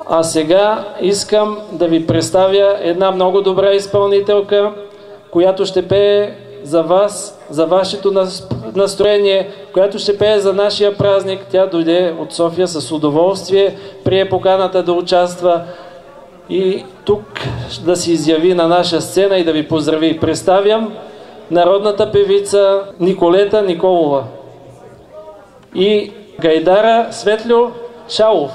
А сега искам да ви представя една много добра изпълнителка, която ще пее за вас, за вашето настроение, която ще пее за нашия празник. Тя дойде от София с удоволствие, прие поканата да участва и тук да се изяви на наша сцена и да ви поздрави. Представям народната певица Николета Николова и гайдара Светлю Шалов.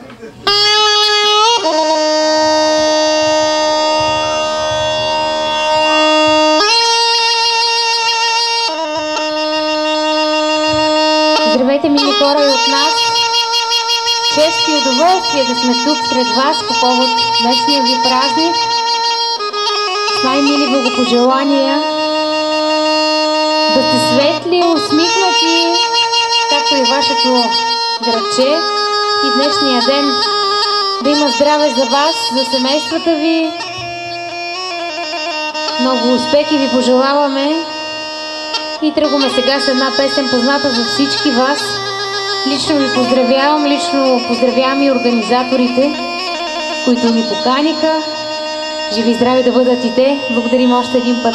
Здравейте, мили хора, и от нас. Чест и удоволствие да сме тук сред вас по повод днешния ви празник. С най-мили благопожелания да сте светли, усмихнати, както и вашето градче. И днешния ден да има здраве за вас, за семействата ви. Много успехи ви пожелаваме. И тръгваме сега с една песен, позната за всички вас. Лично ви поздравявам, лично поздравявам и организаторите, които ни поканиха. Живи и здрави да бъдат и те. Благодарим още един път.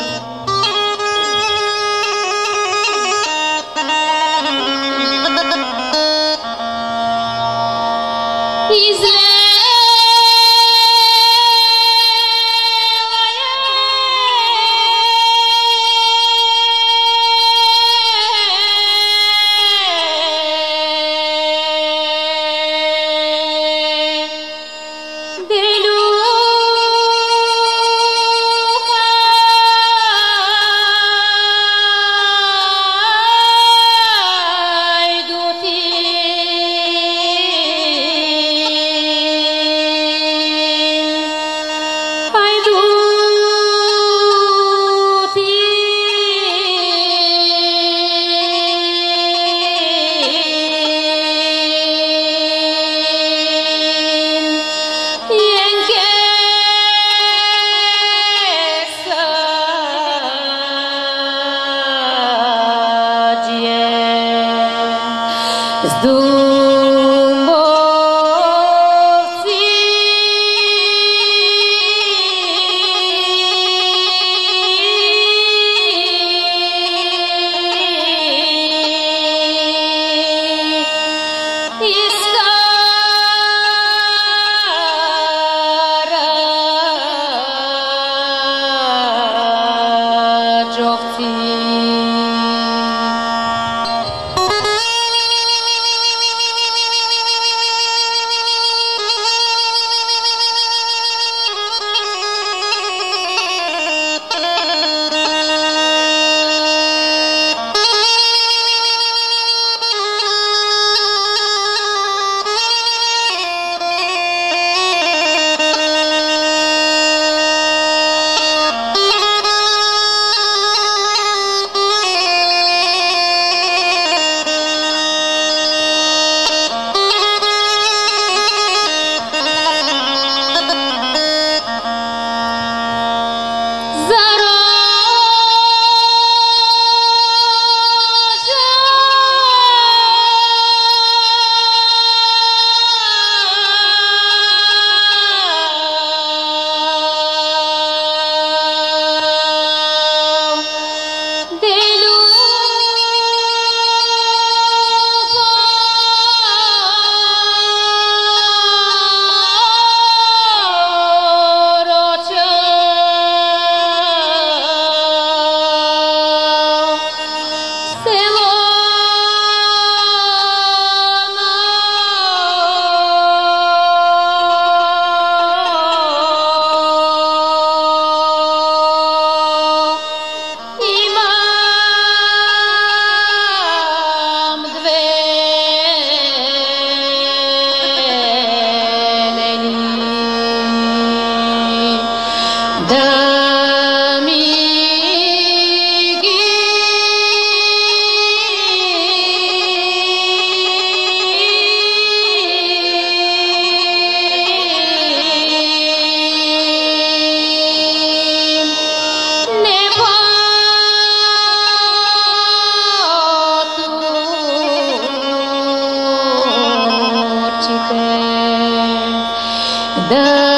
Да